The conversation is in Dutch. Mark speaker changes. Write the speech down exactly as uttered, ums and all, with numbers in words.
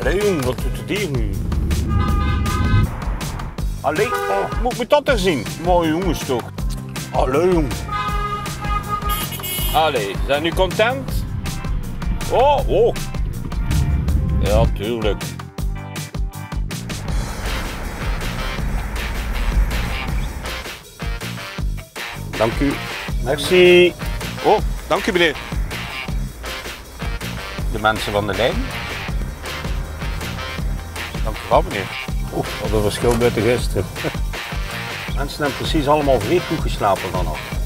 Speaker 1: Allee jong, wat doet het hier nu? Allee, oh, moet ik dat er zien? Mooie jongens toch? Allee jong. Allee, zijn jullie content? Oh, oh. Ja, tuurlijk. Dank u. Merci. Oh, dank u meneer. De mensen van de lijn. Dank u wel meneer. Oeh, wat een verschil buiten gisteren. Mensen hebben precies allemaal vrij goed geslapen vanaf.